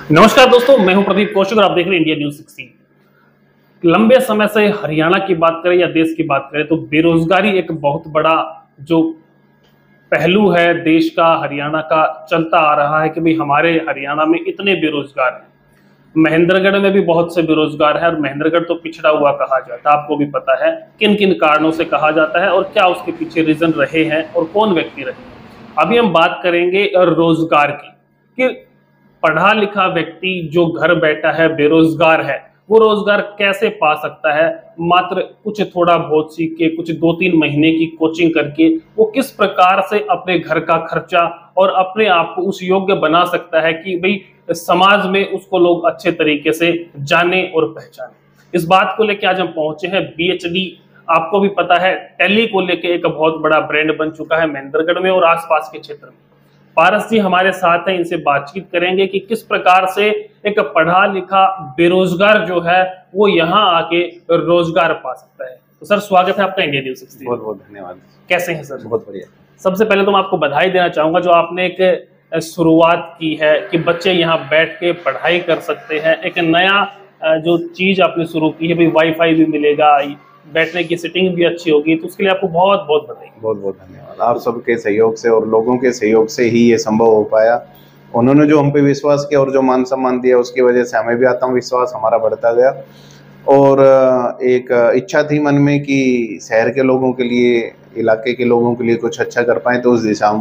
नमस्कार दोस्तों, मैं हूं प्रदीप कौशिक और आप देख रहे हैं इंडिया न्यूज 16। लंबे समय से हरियाणा की बात करें या देश की बात करें तो बेरोजगारी एक बहुत बड़ा जो पहलू है देश का, हरियाणा का चलता आ रहा है कि भाई हमारे हरियाणा में इतने बेरोजगार हैं। महेंद्रगढ़ में भी बहुत से बेरोजगार है और महेंद्रगढ़ तो पिछड़ा हुआ कहा जाता है। आपको भी पता है किन किन कारणों से कहा जाता है और क्या उसके पीछे रीजन रहे हैं और कौन व्यक्ति रहे हैं। अभी हम बात करेंगे रोजगार की कि पढ़ा लिखा व्यक्ति जो घर बैठा है, बेरोजगार है, वो रोजगार कैसे पा सकता है। मात्र कुछ थोड़ा बहुत सीख के, कुछ 2-3 महीने की कोचिंग करके वो किस प्रकार से अपने घर का खर्चा और अपने आप को उस योग्य बना सकता है कि भाई समाज में उसको लोग अच्छे तरीके से जाने और पहचाने। इस बात को लेकर आज हम पहुंचे हैं बीएचडी। आपको भी पता है टेली को लेके एक बहुत बड़ा ब्रांड बन चुका है महेंद्रगढ़ में और आसपास के क्षेत्र में। पारस जी हमारे साथ हैं, इनसे बातचीत करेंगे कि किस प्रकार से एक पढ़ा लिखा बेरोजगार जो है वो यहाँ आके रोजगार पा सकता है। तो सर, स्वागत है आपका इंडिया न्यूज 16। बहुत बहुत धन्यवाद। कैसे हैं सर? बहुत बढ़िया। सबसे पहले तो मैं आपको बधाई देना चाहूंगा जो आपने एक शुरुआत की है कि बच्चे यहाँ बैठ के पढ़ाई कर सकते हैं। एक नया जो चीज आपने शुरू की है, भाई वाईफाई भी मिलेगा, बैठने की सीटिंग भी अच्छी होगी, तो उसके लिए आपको बहुत बहुत बधाई। बहुत बहुत धन्यवाद। आप सबके सहयोग से और लोगों के सहयोग से ही ये संभव हो पाया। उन्होंने जो हम पे विश्वास किया और जो मान सम्मान दिया उसकी वजह से हमें भी आत्मविश्वास हमारा बढ़ता गया और एक इच्छा थी मन में कि शहर के लोगों के लिए, इलाके के लोगों के लिए कुछ अच्छा कर पाएं, तो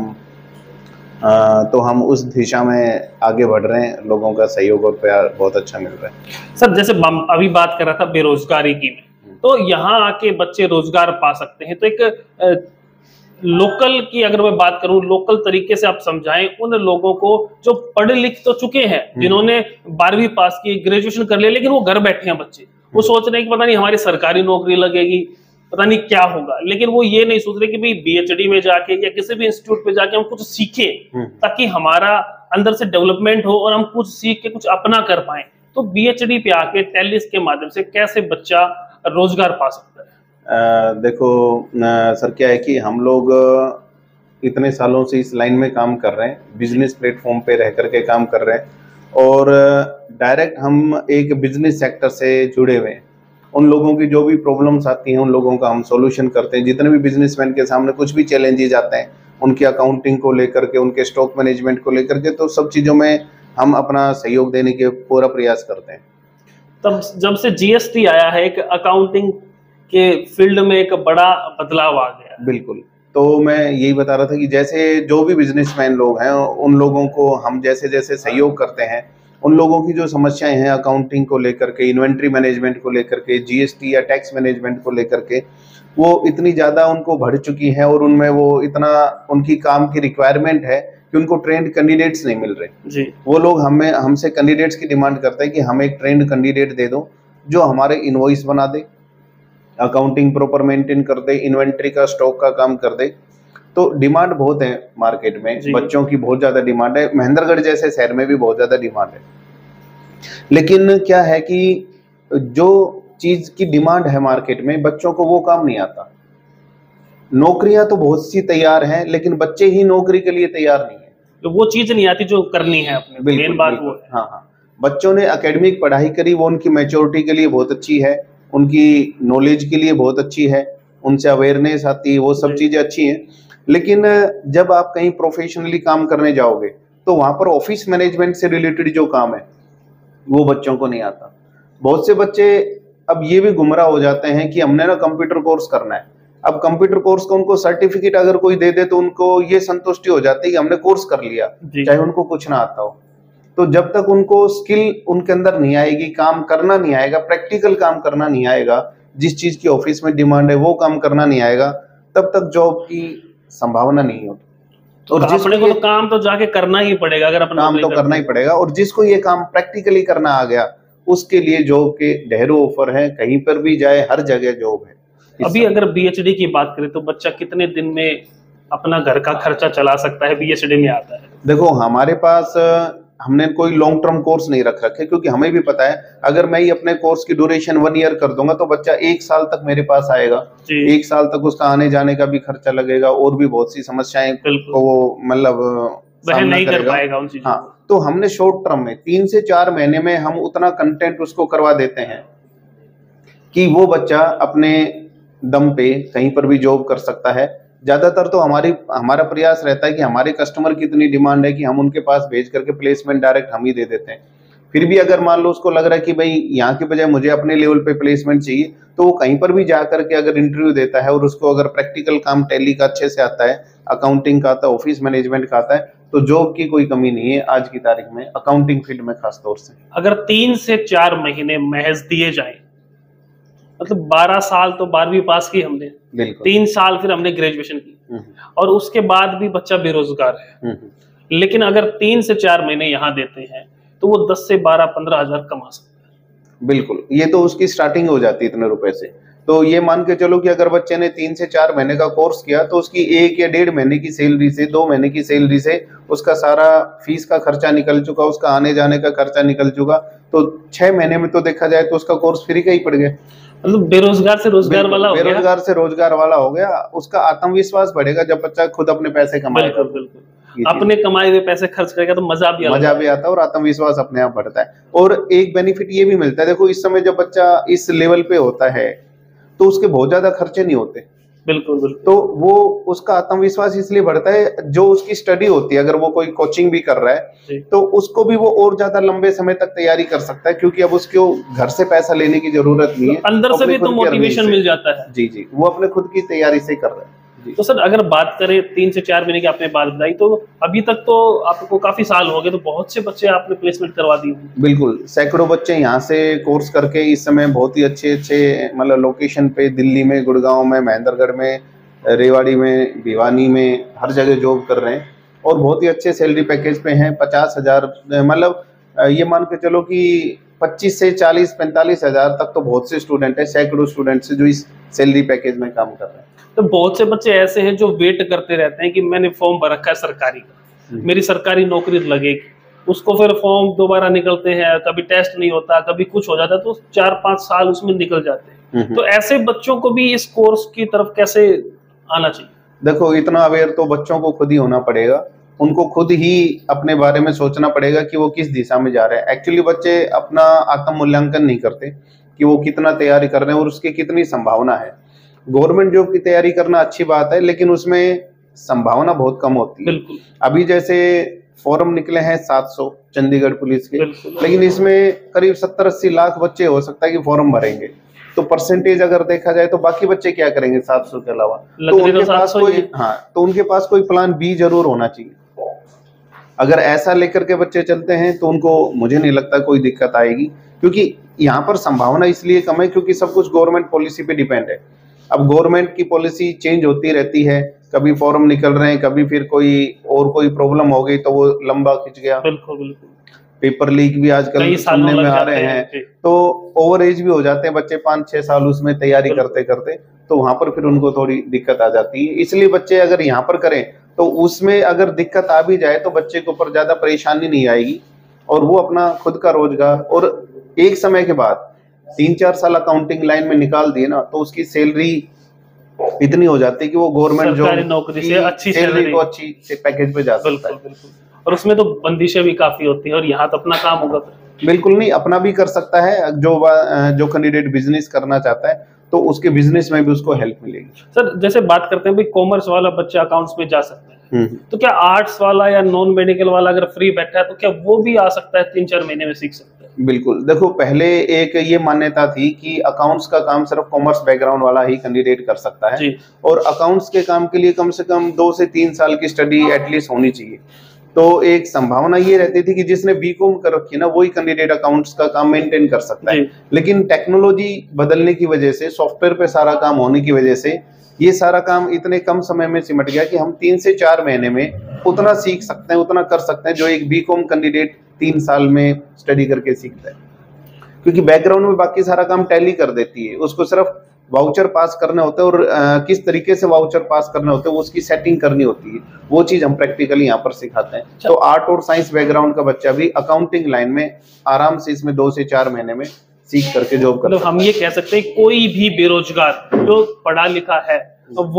हम उस दिशा में आगे बढ़ रहे हैं। लोगों का सहयोग और प्यार बहुत अच्छा मिल रहा है। सर, जैसे अभी बात कर रहा था बेरोजगारी की, तो यहाँ आके बच्चे रोजगार पा सकते हैं। तो एक लोकल की अगर मैं बात करूं, लोकल तरीके से आप समझाएं उन लोगों को जो पढ़ लिख तो चुके हैं, जिन्होंने 12वीं पास की, ग्रेजुएशन कर लिया, लेकिन वो घर बैठे हैं बच्चे। वो सोच रहे हैं कि पता नहीं हमारी सरकारी नौकरी लगेगी, पता नहीं क्या होगा, लेकिन वो ये नहीं सोच रहे कि भाई बीएचडी में जाके या किसी भी इंस्टीट्यूट पे जाके हम कुछ सीखें ताकि हमारा अंदर से डेवलपमेंट हो और हम कुछ सीख के कुछ अपना कर पाए। तो बीएचडी पे आके टेलिस के माध्यम से कैसे बच्चा रोजगार पा सकता है? देखो सर, क्या है कि हम लोग इतने सालों से इस लाइन में काम कर रहे हैं, बिजनेस प्लेटफॉर्म पे रह करके काम कर रहे हैं और डायरेक्ट हम एक बिजनेस सेक्टर से जुड़े हुए हैं। उन लोगों की जो भी प्रॉब्लम्स आती हैं उन लोगों का हम सॉल्यूशन करते हैं। जितने भी बिजनेसमैन के सामने कुछ भी चैलेंजेस आते हैं, उनकी अकाउंटिंग को लेकर के, उनके स्टॉक मैनेजमेंट को लेकर के, तो सब चीज़ों में हम अपना सहयोग देने के पूरा प्रयास करते हैं। तब जब से जीएसटी आया है, एक अकाउंटिंग के फील्ड में एक बड़ा बदलाव आ गया। बिल्कुल। तो मैं यही बता रहा था कि जैसे जो भी बिजनेसमैन लोग हैं उन लोगों को हम जैसे जैसे सहयोग करते हैं, उन लोगों की जो समस्याएं हैं अकाउंटिंग को लेकर के, इन्वेंट्री मैनेजमेंट को लेकर के, जीएसटी या टैक्स मैनेजमेंट को लेकर के, वो इतनी ज़्यादा उनको बढ़ चुकी है और उनमें वो इतना उनकी काम की रिक्वायरमेंट है कि उनको ट्रेंड कैंडिडेट्स नहीं मिल रहे जी। वो लोग हमसे कैंडिडेट्स की डिमांड करते हैं कि हमें एक ट्रेंड कैंडिडेट दे दो जो हमारे इनवॉइस बना दे, अकाउंटिंग प्रॉपर मेंटेन कर दे, इन्वेंट्री का, स्टॉक का काम कर दे। तो डिमांड बहुत है मार्केट में, बच्चों की बहुत ज्यादा डिमांड है। महेंद्रगढ़ जैसे शहर में भी बहुत ज्यादा डिमांड है, लेकिन क्या है कि जो चीज की डिमांड है मार्केट में, बच्चों को वो काम नहीं आता। नौकरियां तो बहुत सी तैयार हैं, लेकिन बच्चे ही नौकरी के लिए तैयार नहीं है। तो वो चीज नहीं आती जो करनी है अपने, मेन बात वो है। हाँ हाँ, बच्चों ने एकेडमिक पढ़ाई करी, वो उनकी मैच्योरिटी के लिए बहुत अच्छी है, उनकी नॉलेज के लिए बहुत अच्छी है, उनसे अवेयरनेस आती है, वो सब चीजें अच्छी हैं। लेकिन जब आप कहीं प्रोफेशनली काम करने जाओगे तो वहां पर ऑफिस मैनेजमेंट से रिलेटेड जो काम है वो बच्चों को नहीं आता। बहुत से बच्चे अब ये भी गुमराह हो जाते हैं कि हमने ना कंप्यूटर कोर्स करना है। अब कंप्यूटर कोर्स का उनको सर्टिफिकेट अगर कोई दे दे तो उनको ये संतुष्टि हो जाती है कि हमने कोर्स कर लिया, चाहे उनको कुछ ना आता हो। तो जब तक उनको स्किल उनके अंदर नहीं आएगी, काम करना नहीं आएगा, प्रैक्टिकल काम करना नहीं आएगा, जिस चीज की ऑफिस में डिमांड है वो काम करना नहीं आएगा, तब तक जॉब की संभावना नहीं होती। तो और जिसको तो काम तो जाके करना ही पड़ेगा, अगर अपना काम तो करना ही पड़ेगा। और जिसको ये काम प्रैक्टिकली करना आ गया उसके लिए जॉब के ढेरों ऑफर हैं, कहीं पर भी जाए हर जगह जॉब है। अभी अगर बीएचडी की बात करें तो बच्चा कितने दिन में अपना घर का खर्चा चला सकता है, बीएचडी में आता है? देखो, हमारे पास हमने कोई लॉन्ग टर्म कोर्स नहीं रख रखे, क्योंकि हमें भी पता है अगर मैं ही अपने कोर्स की ड्यूरेशन 1 ईयर कर दूंगा तो बच्चा 1 साल तक मेरे पास आएगा। 1 साल तक उसका आने जाने का भी खर्चा लगेगा और भी बहुत सी समस्याएं को वो मतलब वह सामना नहीं कर करेगा। पाएगा उन चीजों को। हाँ, तो हमने शॉर्ट टर्म में 3 से 4 महीने में हम उतना कंटेंट उसको करवा देते हैं कि वो बच्चा अपने दम पे कहीं पर भी जॉब कर सकता है। ज्यादातर तो हमारा प्रयास रहता है कि हमारे कस्टमर की इतनी डिमांड है कि हम उनके पास भेज करके प्लेसमेंट डायरेक्ट हम ही दे देते हैं। फिर भी अगर मान लो उसको लग रहा है कि भाई यहाँ की बजाय मुझे अपने लेवल पे प्लेसमेंट चाहिए, तो वो कहीं पर भी जा करके अगर इंटरव्यू देता है और उसको अगर प्रैक्टिकल काम टैली का अच्छे से आता है, अकाउंटिंग का आता है, ऑफिस मैनेजमेंट का आता है, तो जॉब की कोई कमी नहीं है आज की तारीख में, अकाउंटिंग फील्ड में खास तौर से। अगर 3 से 4 महीने महज दिए जाएं, मतलब 12 साल तो 12वीं पास की हमने, बिल्कुल 3 साल फिर हमने ग्रेजुएशन की, और उसके बाद भी बच्चा बेरोजगार है, लेकिन अगर 3 से 4 महीने यहाँ देते हैं तो वो 10 से 12-15 हजार कमा सकता है। बिल्कुल, ये तो उसकी स्टार्टिंग हो जाती है इतने रुपए से। तो ये मान के चलो कि अगर बच्चे ने 3 से 4 महीने का कोर्स किया तो उसकी 1 या 1.5 महीने की सैलरी से, 2 महीने की सैलरी से उसका सारा फीस का खर्चा निकल चुका, उसका आने जाने का खर्चा निकल चुका। तो 6 महीने में तो देखा जाए तो उसका कोर्स फ्री का ही पड़ गया। मतलब बेरोजगार से रोजगार वाला हो गया। बेरोजगार से रोजगार वाला हो गया। उसका आत्मविश्वास बढ़ेगा जब बच्चा खुद अपने पैसे कमाएगा। बिल्कुल बिल्कुल, अपने कमाए हुए पैसे खर्च करेगा तो मजा भी आता है और आत्मविश्वास अपने आप बढ़ता है। और एक बेनिफिट ये भी मिलता है, देखो इस समय जब बच्चा इस लेवल पे होता है तो उसके बहुत ज्यादा खर्चे नहीं होते। बिल्कुल बिल्कुल, तो वो उसका आत्मविश्वास इसलिए बढ़ता है, जो उसकी स्टडी होती है, अगर वो कोई कोचिंग भी कर रहा है तो उसको भी वो और ज्यादा लंबे समय तक तैयारी कर सकता है, क्योंकि अब उसको घर से पैसा लेने की जरूरत नहीं है, अंदर से भी तो मोटिवेशन मिल जाता है। जी जी, वो अपने खुद की तैयारी से कर रहा है। तो सर अगर बात करें 3 से 4 महीने की आपने बात बताई, तो अभी तक तो आपको काफी साल हो गए, तो बहुत से बच्चे आपने प्लेसमेंट करवा दी। बिल्कुल, सैकड़ों बच्चे यहाँ से कोर्स करके इस समय बहुत ही अच्छे अच्छे मतलब लोकेशन पे, दिल्ली में, गुड़गांव में, महेंद्रगढ़ में, रेवाड़ी में, भिवानी में, हर जगह जॉब कर रहे हैं और बहुत ही अच्छे सैलरी पैकेज पे हैं। 50,000 मतलब ये मान के चलो कि 25 से 40-45 हजार तक तो बहुत से स्टूडेंट है, सैकड़ों स्टूडेंट जो इस सैलरी पैकेज में काम कर रहे हैं। तो बहुत से बच्चे ऐसे हैं जो वेट करते रहते हैं कि मैंने फॉर्म भर रखा है सरकारी का, मेरी सरकारी नौकरी लगेगी, उसको फिर फॉर्म दोबारा निकलते हैं, कभी टेस्ट नहीं होता, कभी कुछ हो जाता है, तो 4-5 साल उसमें निकल जाते हैं। तो ऐसे बच्चों को भी इस कोर्स की तरफ कैसे आना चाहिए? देखो, इतना अवेयर तो बच्चों को खुद ही होना पड़ेगा, उनको खुद ही अपने बारे में सोचना पड़ेगा कि वो किस दिशा में जा रहे हैं। एक्चुअली बच्चे अपना आत्म मूल्यांकन नहीं करते कि वो कितना तैयारी कर रहे हैं और उसकी कितनी संभावना है। गवर्नमेंट जॉब की तैयारी करना अच्छी बात है, लेकिन उसमें संभावना बहुत कम होती है। अभी जैसे फॉर्म निकले हैं 700 चंडीगढ़ पुलिस के, लेकिन इसमें करीब 70-80 लाख बच्चे हो सकता है कि फॉर्म भरेंगे। तो परसेंटेज अगर देखा जाए तो बाकी बच्चे क्या करेंगे 700 के अलावा? तो उनके पास कोई तो उनके पास कोई प्लान बी जरूर होना चाहिए। अगर ऐसा लेकर के बच्चे चलते हैं तो उनको, मुझे नहीं लगता कोई दिक्कत आएगी, क्योंकि यहाँ पर संभावना इसलिए कम है क्योंकि सब कुछ गवर्नमेंट पॉलिसी पे डिपेंड है। अब गवर्नमेंट की पॉलिसी चेंज होती रहती है, कभी फॉर्म निकल रहे हैं, कभी फिर कोई प्रॉब्लम हो गई तो वो लंबा खिंच गया। बिल्कुल बिल्कुल, पेपर लीक भी आजकल सुनने में आ रहे हैं, तो ओवर एज भी हो जाते हैं बच्चे 5-6 साल उसमें तैयारी करते करते, तो वहां पर फिर उनको थोड़ी दिक्कत आ जाती है। इसलिए बच्चे अगर यहाँ पर करें तो उसमें अगर दिक्कत आ भी जाए तो बच्चे के ऊपर ज्यादा परेशानी नहीं आएगी और वो अपना खुद का रोजगार, और एक समय के बाद 3-4 साल अकाउंटिंग लाइन में निकाल दिए ना तो उसकी सैलरी इतनी हो जाती है कि वो गवर्नमेंट जॉब नौकरी से अच्छी सैलरी को अच्छी पैकेज पे जा सकता है। बिल्कुल, और उसमें तो बंदिशें भी काफी होती है, और यहाँ तो अपना काम होगा। बिल्कुल नहीं, अपना भी कर सकता है। जो कैंडिडेट बिजनेस करना चाहता है तो उसके बिजनेस में भी उसको हेल्प मिलेगी। सर जैसे बात करते हैं भाई, कॉमर्स वाला बच्चा अकाउंट्स में जा सकता है, तो क्या आर्ट्स वाला या नॉन मेडिकल वाला अगर फ्री बैठा है तो क्या वो भी आ सकता है, 3-4 महीने में सीख सकता है? बिल्कुल, देखो पहले एक ये मान्यता थी कि अकाउंट्स का काम सिर्फ कॉमर्स बैकग्राउंड वाला ही कैंडिडेट कर सकता है, और अकाउंट्स के काम के लिए कम से कम 2 से 3 साल की स्टडी एटलीस्ट होनी चाहिए। तो एक संभावना ये रहती थी कि जिसने बीकॉम कर रखी ना वही कैंडिडेट अकाउंट्स का काम मेंटेन कर सकता है। लेकिन टेक्नोलॉजी बदलने की वजह से, सॉफ्टवेयर पे सारा काम होने की वजह से ये सारा काम इतने कम समय में सिमट गया कि हम 3 से 4 महीने में उतना सीख सकते हैं, उतना कर सकते हैं जो एक बीकॉम कैंडिडेट 3 साल में स्टडी करके सीखता है। क्योंकि बैकग्राउंड में बाकी सारा काम टैली कर देती है, उसको सिर्फ वाउचर पास करने होते हैं और किस तरीके से वाउचर पास करने होते हैं उसकी सेटिंग करनी होती है, वो चीज हम प्रैक्टिकली यहाँ पर सिखाते हैं। तो आर्ट और साइंस बैकग्राउंड का बच्चा भी अकाउंटिंग लाइन में आराम से इसमें 2 से 4 महीने में सीख करके जॉब कर सकता है। हम ये कह सकते हैं कोई भी बेरोजगार जो पढ़ा लिखा है तो वो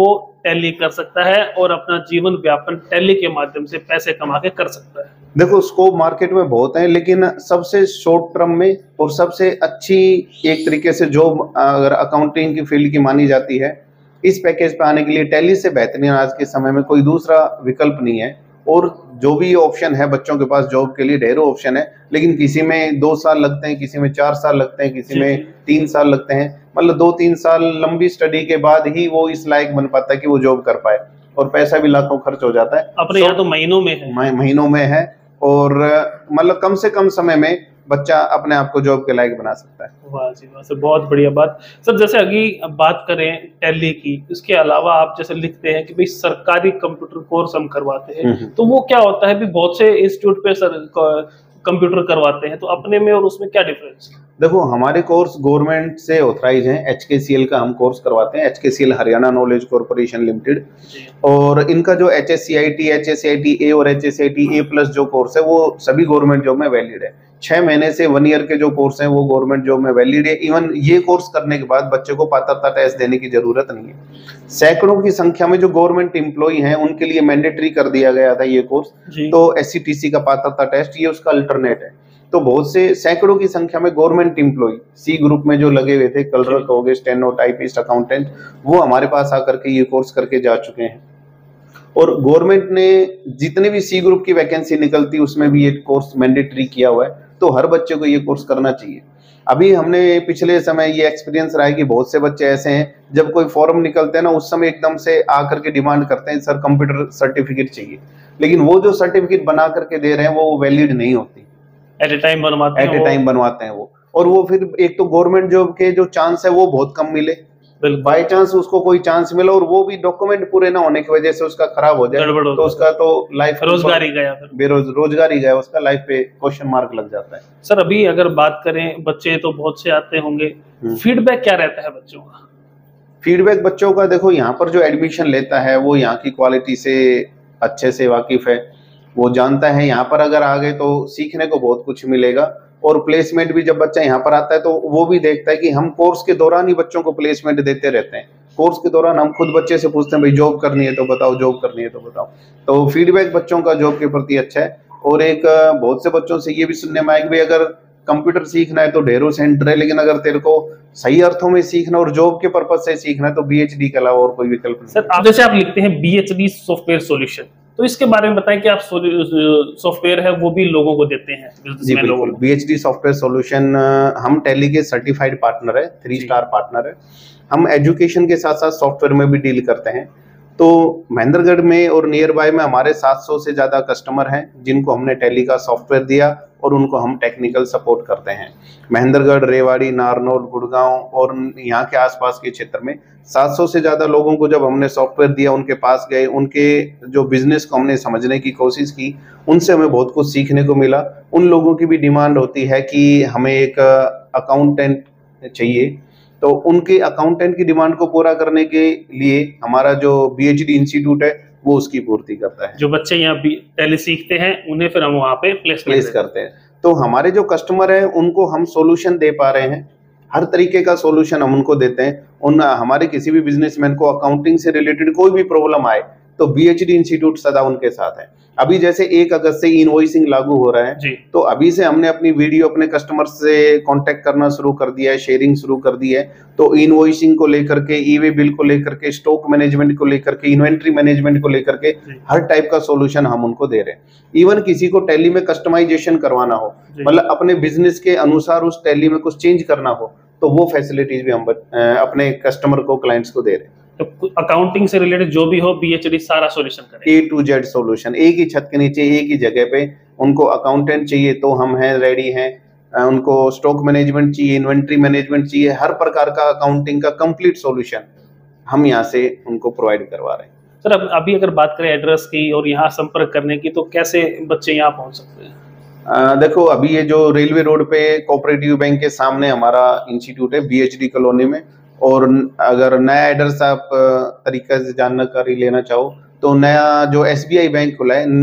टैली कर सकता है और अपना जीवन व्यापन टैली के माध्यम से पैसे कमा के कर सकता है? देखो, स्कोप मार्केट में बहुत है, लेकिन सबसे शॉर्ट टर्म में और सबसे अच्छी एक तरीके से जॉब अगर अकाउंटिंग की फील्ड की मानी जाती है, इस पैकेज पे आने के लिए टैली से बेहतरीन आज के समय में कोई दूसरा विकल्प नहीं है। और जो भी ऑप्शन है बच्चों के पास जॉब के लिए ढेरों ऑप्शन है, लेकिन किसी में 2 साल लगते हैं, किसी में 4 साल लगते हैं, किसी में 3 साल लगते हैं। मतलब 2-3 साल लंबी स्टडी के बाद ही वो इस लायक बन पाता है कि वो जॉब कर पाए, और पैसा भी लाखों खर्च हो जाता है। अपने यहाँ तो महीनों में है, महीनों में है, और मतलब कम से कम समय में बच्चा अपने आप को जॉब के लायक बना सकता है। वाह जी वाह सर, बहुत बढ़िया बात। सर जैसे अभी बात करें टैली की, इसके अलावा आप जैसे लिखते हैं कि भाई सरकारी कंप्यूटर कोर्स हम करवाते हैं, तो वो क्या होता है? भी बहुत से इंस्टीट्यूट पे सर कंप्यूटर करवाते हैं, तो अपने में और उसमें क्या डिफरेंस? देखो, हमारे कोर्स गवर्नमेंट से ऑथराइज हैं। HKCL का हम कोर्स करवाते हैं, HKCL Haryana knowledge corporation limited. और इनका जो HSCIT, HSCIT A और HSCIT A+ जो कोर्स है वो सभी गवर्नमेंट जॉब में वैलिड है। 6 महीने से 1 ईयर के जो कोर्स हैं वो गवर्नमेंट जॉब में वैलिड है। इवन ये कोर्स करने के बाद बच्चे को पात्रता टेस्ट देने की जरूरत नहीं है। सैकड़ों की संख्या में जो गवर्नमेंट एम्प्लॉय हैं उनके लिए मैंडेटरी कर दिया गया था ये कोर्स। तो SCTC का पात्रता टेस्ट ये उसका अल्टरनेट है। तो बहुत से सैकड़ों की संख्या में गवर्नमेंट एम्प्लॉय C ग्रुप में जो लगे हुए थे, क्लर्क हो गए, स्टेनो, टाइपिस्ट, अकाउंटेंट, वो हमारे पास आकर के ये कोर्स करके जा चुके हैं। और गवर्नमेंट ने जितने भी C ग्रुप की वैकेंसी निकलती उसमें भी ये कोर्स मैंडेटरी किया हुआ है, तो हर बच्चे को ये कोर्स करना चाहिए। अभी हमने पिछले समय ये एक्सपीरियंस रहा है कि बहुत से बच्चे ऐसे हैं, जब कोई फॉर्म निकलते हैं ना, उस समय एकदम से आकर के डिमांड करते हैं सर कंप्यूटर सर्टिफिकेट चाहिए, लेकिन वो जो सर्टिफिकेट बना करके दे रहे हैं वो वैलिड नहीं होती। एट ए टाइम बनवाते हैं वो, और वो फिर एक तो गवर्नमेंट जॉब के जो चांस है वो बहुत कम मिले, बाई चांस उसको कोई चांस मिला और वो भी डॉक्यूमेंट पूरे ना होने की वजह से उसका खराब हो जाए, तो उसका तो लाइफ रोजगार ही गया, फिर रोजगार ही गया, उसका लाइफ पे क्वेश्चन मार्क लग जाता है। सर अभी अगर बात करें, बच्चे तो बहुत से आते होंगे, फीडबैक क्या रहता है बच्चों का? फीडबैक बच्चों का, देखो यहाँ पर जो एडमिशन लेता है वो यहाँ की क्वालिटी से अच्छे से वाकिफ है, वो जानता है यहाँ पर अगर आ गए तो सीखने को बहुत कुछ मिलेगा। और प्लेसमेंट भी जब बच्चा यहाँ पर आता है तो वो भी देखता है कि हम कोर्स के दौरान ही बच्चों को प्लेसमेंट देते रहते हैं। कोर्स के दौरान हम खुद बच्चे से पूछते हैं भाई जॉब करनी है तो बताओ, जॉब करनी है तो बताओ। तो फीडबैक बच्चों का जॉब के प्रति अच्छा है। और एक बहुत से बच्चों से ये भी सुनने में आया कि भाई अगर कंप्यूटर सीखना है तो ढेरों सेंटर है, लेकिन अगर तेरे को सही अर्थों में सीखना और जॉब के पर्पज से सीखना है तो BHD के अलावा और कोई विकल्प नहीं। सर आप जैसे आप लिखते हैं BHD सॉफ्टवेयर सॉल्यूशन, तो इसके बारे में बताएं कि आप सॉफ्टवेयर है वो भी लोगों को देते हैं? जी बिल्कुल, BHD सॉफ्टवेयर सॉल्यूशन हम टैली के सर्टिफाइड पार्टनर है, 3 स्टार पार्टनर है। हम एजुकेशन के साथ साथ सॉफ्टवेयर में भी डील करते हैं। तो महेंद्रगढ़ में और नियर बाय में हमारे 700 से ज्यादा कस्टमर हैं जिनको हमने टैली का सॉफ्टवेयर दिया और उनको हम टेक्निकल सपोर्ट करते हैं। महेंद्रगढ़, रेवाड़ी, नारनौल, गुड़गांव और यहाँ के आसपास के क्षेत्र में 700 से ज्यादा लोगों को जब हमने सॉफ्टवेयर दिया, उनके पास गए, उनके जो बिजनेस को हमने समझने की कोशिश की, उनसे हमें बहुत कुछ सीखने को मिला। उन लोगों की भी डिमांड होती है कि हमें एक अकाउंटेंट चाहिए, तो उनके अकाउंटेंट की डिमांड को पूरा करने के लिए हमारा जो BHD इंस्टीट्यूट है वो उसकी पूर्ति करता है। जो बच्चे यहाँ टैली सीखते हैं उन्हें फिर हम वहाँ पे प्लेस करते हैं। तो हमारे जो कस्टमर है उनको हम सॉल्यूशन दे पा रहे हैं, हर तरीके का सॉल्यूशन हम उनको देते हैं। हमारे किसी भी बिजनेसमैन को अकाउंटिंग से रिलेटेड कोई भी प्रॉब्लम आए तो BHD इंस्टीट्यूट सदा उनके साथ है। अभी जैसे 1 अगस्त से इनवॉइसिंग लागू हो रहा है, तो अभी से हमने अपनी वीडियो अपने कस्टमर से कांटेक्ट करना शुरू कर दिया है, शेयरिंग शुरू कर दी है। तो इनवॉइसिंग को लेकर के, ई-वे बिल को लेकर के, स्टॉक मैनेजमेंट को लेकर के, इन्वेंट्री मैनेजमेंट को लेकर के हर टाइप का सॉल्यूशन हम उनको दे रहे हैं। इवन किसी को टैली में कस्टमाइजेशन करवाना हो, मतलब अपने बिजनेस के अनुसार उस टैली में कुछ चेंज करना हो, तो वो फैसिलिटीज भी हम अपने कस्टमर को, क्लाइंट्स को दे रहे हैं। तो अकाउंटिंग से रिलेटेड जो भी हो BHD सारा सॉल्यूशन करें, A to Z सॉल्यूशन, एक ही छत के नीचे एक ही जगह पे। उनको अकाउंटेंट चाहिए तो हम हैं, रेडी हैं। उनको स्टॉक मैनेजमेंट चाहिए, इन्वेंट्री मैनेजमेंट चाहिए, हर प्रकार का अकाउंटिंग का कंप्लीट सॉल्यूशन हम यहाँ से उनको प्रोवाइड करवा रहे हैं। सर अभी अगर बात करें एड्रेस की और यहाँ संपर्क करने की, तो कैसे बच्चे यहाँ पहुँच सकते हैं? देखो, अभी ये जो रेलवे रोड पे कोऑपरेटिव बैंक के सामने हमारा इंस्टीट्यूट है BHD कॉलोनी में। और अगर नया एड्रेस आप तरीका से जानकारी लेना चाहो तो नया जो SBI बैंक खुला है,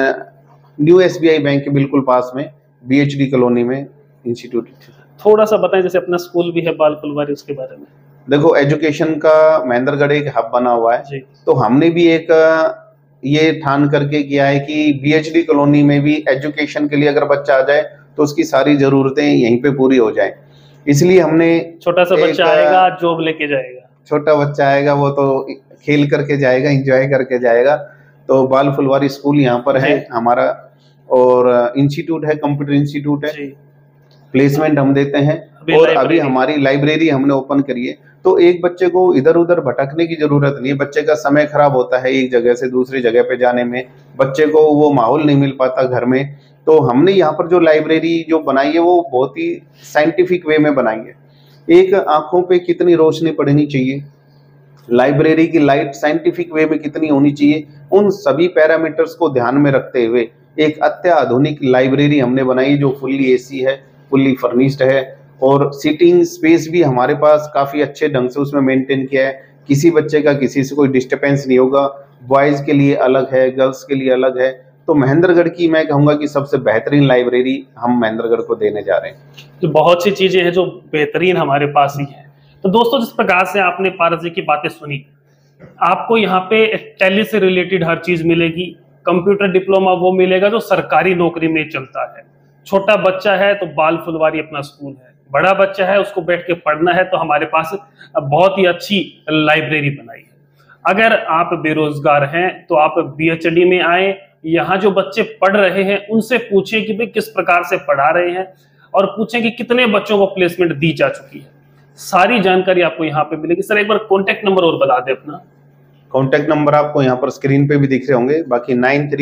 न्यू SBI बैंक के बिल्कुल पास में BHD कॉलोनी में इंस्टीट्यूट। थोड़ा सा बताएं, जैसे अपना स्कूल भी है बाल फुलवारी, उसके बारे में। देखो एजुकेशन का महेंद्रगढ़ एक हब बना हुआ है, जी। तो हमने भी एक ये ठान करके किया है कि बीएचडी कॉलोनी में भी एजुकेशन के लिए अगर बच्चा आ जाए तो उसकी सारी जरूरतें यहीं पे पूरी हो जाए। इसलिए हमने छोटा सा बच्चा आएगा, जॉब लेके जाएगा। छोटा बच्चा आएगा वो तो खेल करके जाएगा, एंजॉय करके जाएगा। तो बाल फुलवारी स्कूल यहाँ पर है हमारा, और इंस्टीट्यूट है, कंप्यूटर इंस्टीट्यूट है, प्लेसमेंट हम देते हैं। और अभी हमारी लाइब्रेरी हमने ओपन करी है, तो एक बच्चे को इधर उधर भटकने की जरूरत नहीं है। बच्चे का समय खराब होता है एक जगह से दूसरी जगह पे जाने में, बच्चे को वो माहौल नहीं मिल पाता घर में। तो हमने यहाँ पर जो लाइब्रेरी जो बनाई है वो बहुत ही साइंटिफिक वे में बनाई है। एक आंखों पे कितनी रोशनी पड़नी चाहिए, लाइब्रेरी की लाइट साइंटिफिक वे में कितनी होनी चाहिए, उन सभी पैरामीटर्स को ध्यान में रखते हुए एक अत्याधुनिक लाइब्रेरी हमने बनाई जो फुल्ली एसी है, फुल्ली फर्निश्ड है, और सीटिंग स्पेस भी हमारे पास काफी अच्छे ढंग से उसमें मेंटेन किया है। किसी बच्चे का किसी से कोई डिस्टर्बेंस नहीं होगा। बॉयज के लिए अलग है, गर्ल्स के लिए अलग है। तो महेंद्रगढ़ की मैं कहूंगा कि सबसे बेहतरीन लाइब्रेरी हम महेंद्रगढ़ को देने जा रहे हैं। तो बहुत सी चीजें हैं जो बेहतरीन हमारे पास ही है। तो दोस्तों, जिस प्रकार से आपने पारस जी की बातें सुनी, आपको यहाँ पे टैली से रिलेटेड हर चीज मिलेगी। कंप्यूटर डिप्लोमा वो मिलेगा जो सरकारी नौकरी में चलता है। छोटा बच्चा है तो बाल फुलवारी अपना स्कूल है, बड़ा बच्चा है उसको बैठ के पढ़ना है तो हमारे पास बहुत ही अच्छी लाइब्रेरी बनाई है। अगर आप बेरोजगार हैं तो आप बीएचडी में आए, यहाँ जो बच्चे पढ़ रहे हैं उनसे पूछें कि भाई किस प्रकार से पढ़ा रहे हैं, और पूछें कि कितने बच्चों को प्लेसमेंट दी जा चुकी है। सारी जानकारी आपको यहाँ पे मिलेगी। सर एक बार कॉन्टेक्ट नंबर और बता दें अपना। कॉन्टेक्ट नंबर आपको यहाँ पर स्क्रीन पे भी दिख रहे होंगे, बाकी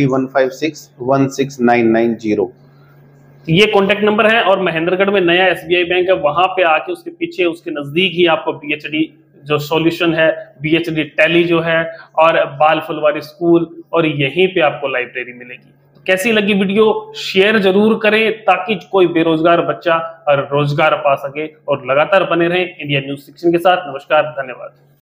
9315616990। ये कॉन्टेक्ट नंबर है। और महेंद्रगढ़ में नया एसबीआई बैंक है, वहां पे आके उसके पीछे उसके नजदीक ही आपको बीएचडी जो सॉल्यूशन है, बीएचडी टैली जो है, और बाल फुलवारी स्कूल, और यहीं पे आपको लाइब्रेरी मिलेगी। तो कैसी लगी वीडियो, शेयर जरूर करें ताकि कोई बेरोजगार बच्चा रोजगार पा सके। और लगातार बने रहें इंडिया न्यूज़ 16 के साथ। नमस्कार, धन्यवाद।